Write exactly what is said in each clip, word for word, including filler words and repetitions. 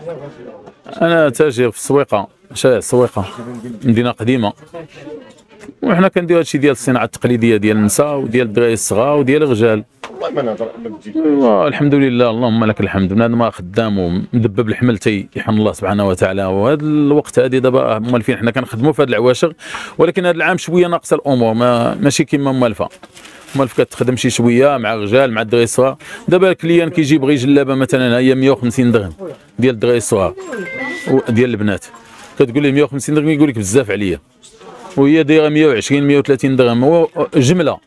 انا تاجر في السويقه، شارع السويقه، مدينه قديمه. وحنا كنديروا هادشي ديال الصناعه التقليديه ديال النساء وديال الدراري الصغار وديال الرجال. والله ما نهضر الحمد لله، اللهم لك الحمد. بنادم خدام ومدبب الحمل تيحن الله سبحانه وتعالى. وهذا الوقت هذه دابا موالفين حنا كنخدموا في هذه العواشر، ولكن هذا العام شويه ناقصه الامور، ما ماشي كما موالفه. موالف كتخدم شي شويه مع الرجال مع الدراري الصغار. دابا الكليان كيجي بغي جلابه مثلا هي مية وخمسين درهم ديال الدراري الصغار وديال البنات، كتقول ليه مية وخمسين درهم يقول لك بزاف عليا، وهي دايره مية وعشرين مية وثلاثين درهم هو جمله.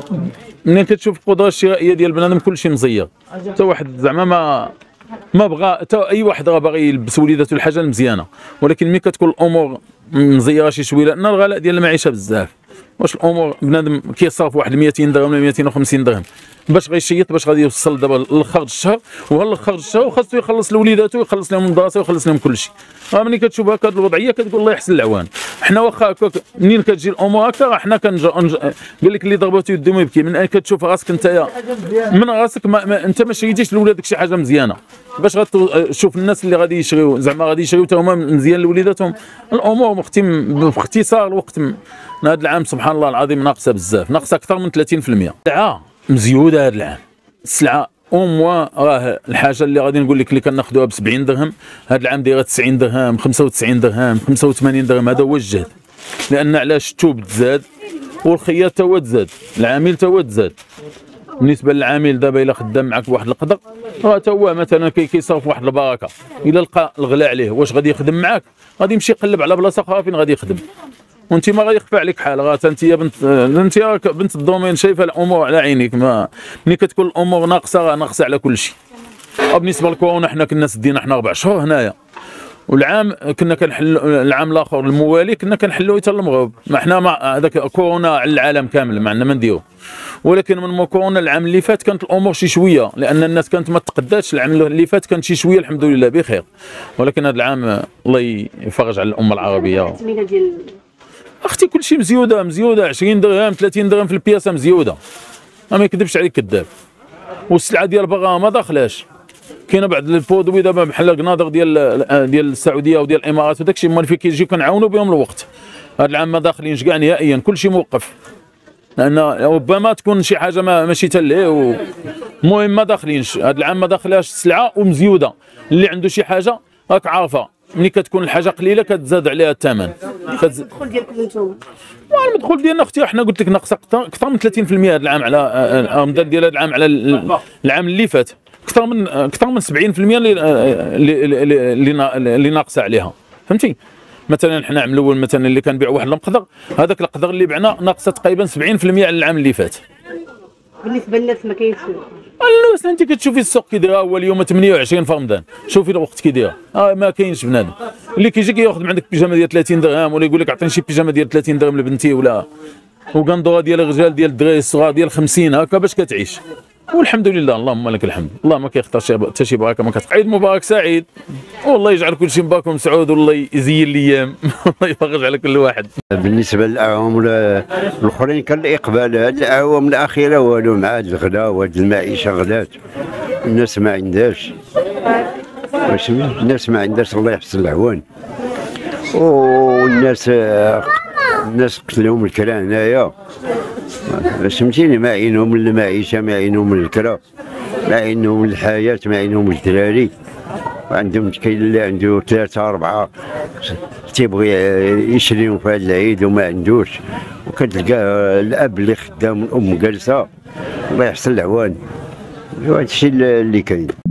منين كتشوف القدره الشرائيه ديال بنادم كلشي مزير، حتى واحد زعما ما ما بغى، حتى اي واحد راه باغي يلبس وليداتو الحاجه المزيانه، ولكن ملي كتكون الامور مزيره شي شويه، لان الغلاء ديال المعيشه بزاف. واش الامور بنادم كيصرف واحد مئتين درهم ولا مئتين وخمسين درهم باش غيشيط باش غادي يوصل دابا لخرج الشهر، وهلا خرج الشهر وخاصو يخلص لوليداتو ويخلص لهم المدرسه ويخلص لهم كلشي. راه ملي كتشوف هكا الوضعيه كتقول الله يحسن العوان. حنا واخا هكاك منين كتجي الامور هكا راه حنا كنج قال لك اللي ضربته يدو ما يبكي. من اين كتشوف راسك انت من راسك ما ما انت ما شريتيش لولادك شي حاجه مزيانه باش غتشوف الناس اللي غادي يشريو زعما غادي يشريو حتى هما مزيان لوليداتهم. الامور مختم باختصار الوقت هذا العام سبحان الله العظيم ناقصه بزاف، ناقصه اكثر من ثلاثين بالمئة. السلعه مزيوده هذا العام، السلعه او موا راه الحاجه اللي غادي نقول لك اللي كناخذوها ب سبعين درهم هذا العام دايره تسعين درهم خمسة وتسعين درهم خمسة وثمانين درهم. هذا هو الجهد، لان علاش الثوب تزاد والخياط تا هو تزاد، العامل تا هو تزاد. بالنسبه للعامل دابا الا خدام معك بواحد القدر راه تا هو مثلا كيصرف واحد البركه، الا لقى الغلاء عليه واش غادي يخدم معاك؟ غادي يمشي يقلب على بلاصه اخرى فين غادي يخدم، وانت ما غادي يخفى عليك حال. راه انت بنت انت بنت الدومين شايفه الامور على عينيك. ما ملي كتكون الامور ناقصه راه ناقصه على كل شيء. بالنسبه للكورونا حنا كنا سدينا حنا اربع شهور هنايا، والعام كنا كنحلوا العام الاخر الموالي كنا كنحلوا حتى المغرب. ما حنا مع هذاك كورونا على العالم كامل ما عندنا ما نديرو، ولكن من كورونا العام اللي فات كانت الامور شي شويه، لان الناس كانت ما تقداتش. العام اللي فات كانت شي شويه الحمد لله بخير، ولكن هذا العام الله يفرج على الامه العربيه. اختي كلشي مزيوده مزيوده عشرين درهم ثلاثين درهم في البياسه مزيوده، ما يكذبش عليك كذاب. والسلعه ديال برا ما داخلاش، كاينه بعض البرودوي دابا بحال القناضر ديال ديال السعوديه وديال الامارات وداك الشيء مال فين كيجيو كنعاونوا بهم الوقت. هذا العام ما داخلينش كاع نهائيا، كلشي موقف، لان ربما تكون شي حاجه ما ماشي تليه. المهم ما داخلينش هذا العام، ما داخلاش السلعه ومزيوده. اللي عنده شي حاجه راك عارفه ملي كتكون الحاجه قليله كتزاد عليها الثمن. الدخول ديالكم نتوما؟ المدخول ديالنا اختي حنا قلت لك ناقصه اكثر من ثلاثين بالمئة هذا العام على الامداد ديال هذا العام على العام اللي فات، اكثر من اكثر من سبعين بالمئة اللي اللي اللي ناقصه عليها. فهمتي؟ مثلا حنا العام الاول مثلا اللي كنبيعوا واحد القدر، هذاك القدر اللي بعنا ناقصه تقريبا سبعين بالمئة على العام اللي فات. بالنسبه للناس ما كاينش الناس انت كتشوفي السوق كي دايره هو اليوم ثمانية وعشرين في رمضان، شوفي الوقت كي دايره آه ما كاينش بنادم اللي كيجي كياخذ من عندك بيجامه ديال ثلاثين درهم ولا يقول لك عطيني شي بيجامه ديال ثلاثين درهم لبنتي، ولا وقندوره ديال الرجال ديال الدراري الصغار ديال خمسين هكا باش كتعيش. والحمد لله اللهم لك الحمد. الله ما كيختار حتى شي بركه ما كتقع. عيد مبارك سعيد، والله يجعل كل شيء مبارك ومسعود، والله يزين الايام والله يفرج على كل واحد. بالنسبه للاعوام الاخرين كان الاقبال، هذه الاعوام الاخيره والو مع هذا الغلاء وهذه المعيشه غلات، الناس ما عندهاش واش الناس ما عندهاش الله يحسن العوان. والناس الناس قتلهم الكرا هنايا، فهمتيني؟ ما عينهم من المعيشه، ما عينهم من الكرا، ما عينهم من الحياه، ما عينهم من الدراري. وعندهم كاين اللي عنده ثلاثه اربعه تيبغي يشريهم في هذا العيد وما عندوش، وكتلقى الاب اللي خدام والام جالسه. الله يحسن العوان. وهذا الشيء اللي كاين.